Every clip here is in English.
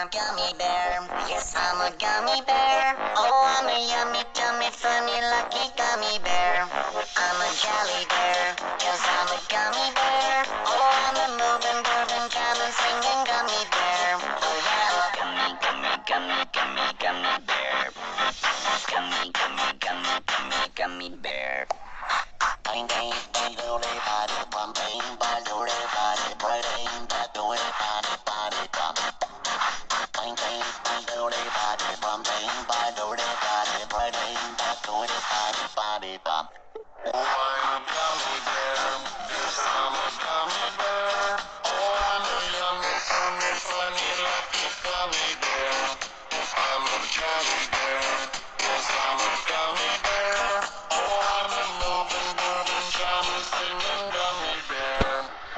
gummy bear. Yes, I'm a gummy bear. Oh, I'm a yummy, tummy, funny, lucky gummy bear. I'm a jelly bear. Yes, I'm a gummy bear. Oh, I'm a moving, grooving, jamming, singing gummy bear. Oh, yeah, I'm a gummy, gummy, gummy, gummy, gummy bear. Gummy, gummy, gummy, gummy, gummy bear. Bang, bang, bang, doodly, body, bum, bang, bang, doodly, body, bang, bang, doodly, body, body, bum. Bang, bang, bang, doodly, body, bum, bang, bang, doodly, body, bang, bang, doodly, body, body, bum. Oh, I'm a gummy bear. Yes, I'm a gummy bear. Oh, I'm a yummy, funny, funny, lucky gummy bear. I'm a jelly bear. Yes, I'm a gummy bear. Oh, I'm a moving, grooving, jamming, singing gummy bear.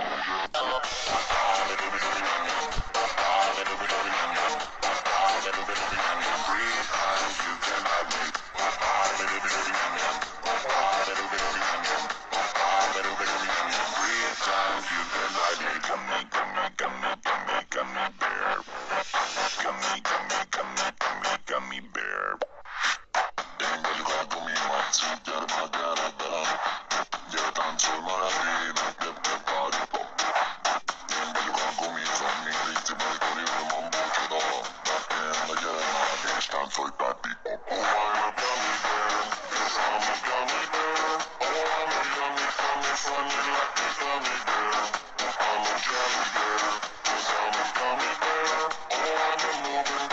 Gummy bear. Soy papi. Oh, I'm a gummy bear. Yes, I'm a gummy bear. Oh, I'm a yummy, funny, funny, lucky gummy bear. I'm a jelly bear. Yes, I'm a gummy bear. Oh, I'm a moving,